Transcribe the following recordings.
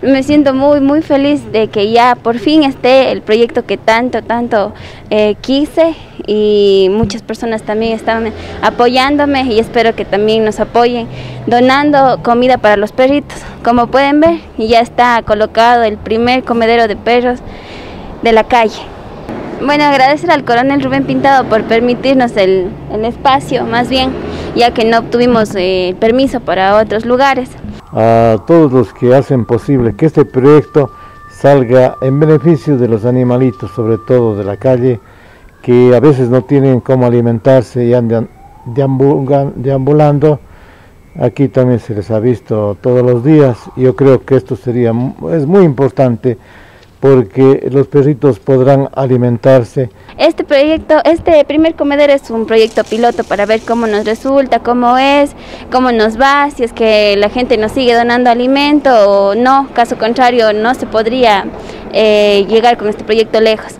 Me siento muy feliz de que ya por fin esté el proyecto que tanto quise, y muchas personas también están apoyándome, y espero que también nos apoyen donando comida para los perritos. Como pueden ver, ya está colocado el primer comedero de perros de la calle. Bueno, agradecer al coronel Rubén Pintado por permitirnos el espacio, más bien, ya que no obtuvimos permiso para otros lugares. A todos los que hacen posible que este proyecto salga en beneficio de los animalitos, sobre todo de la calle, que a veces no tienen cómo alimentarse y andan deambulando. Aquí también se les ha visto todos los días. Yo creo que esto es muy importante, porque los perritos podrán alimentarse. Este proyecto, este primer comedero es un proyecto piloto para ver cómo nos resulta, cómo nos va, si es que la gente nos sigue donando alimento o no. Caso contrario, no se podría llegar con este proyecto lejos.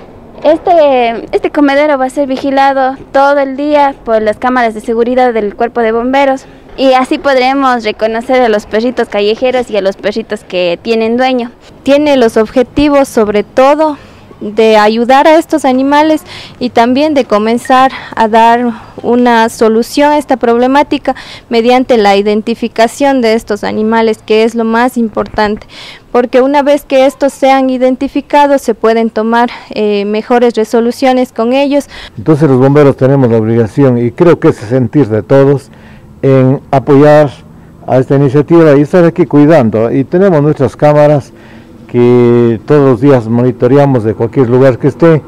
Este comedero va a ser vigilado todo el día por las cámaras de seguridad del Cuerpo de Bomberos, y así podremos reconocer a los perritos callejeros y a los perritos que tienen dueño. Tiene los objetivos, sobre todo, de ayudar a estos animales y también de comenzar a dar una solución a esta problemática mediante la identificación de estos animales, que es lo más importante, porque una vez que estos sean identificados se pueden tomar mejores resoluciones con ellos. Entonces los bomberos tenemos la obligación, y creo que es el sentir de todos, en apoyar a esta iniciativa y estar aquí cuidando, y tenemos nuestras cámaras que todos los días monitoreamos de cualquier lugar que esté,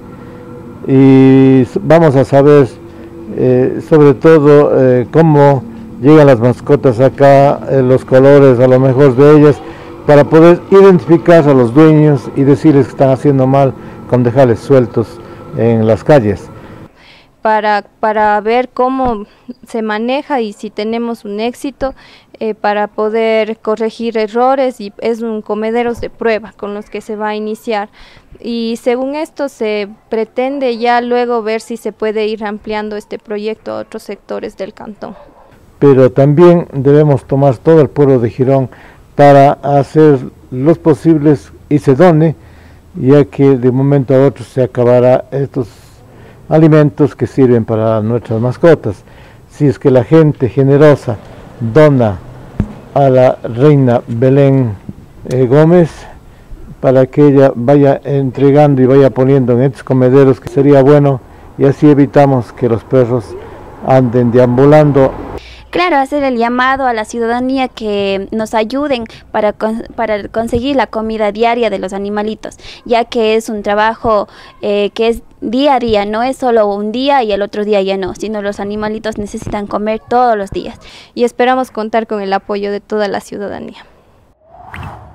y vamos a saber sobre todo cómo llegan las mascotas acá, los colores a lo mejor de ellas, para poder identificar a los dueños y decirles que están haciendo mal con dejarles sueltos en las calles. Para ver cómo se maneja y si tenemos un éxito, para poder corregir errores, y es un comedero de prueba con los que se va a iniciar, y según esto se pretende ya luego ver si se puede ir ampliando este proyecto a otros sectores del cantón. Pero también debemos tomar todo el pueblo de Girón para hacer los posibles y se done, ya que de un momento a otro se acabará estos alimentos que sirven para nuestras mascotas. Si es que la gente generosa dona a la reina Belén Gómez, para que ella vaya entregando y vaya poniendo en estos comederos, que sería bueno, y así evitamos que los perros anden deambulando. Claro, hacer el llamado a la ciudadanía que nos ayuden para conseguir la comida diaria de los animalitos, ya que es un trabajo que es día a día, no es solo un día y el otro día ya no, sino los animalitos necesitan comer todos los días. Y esperamos contar con el apoyo de toda la ciudadanía.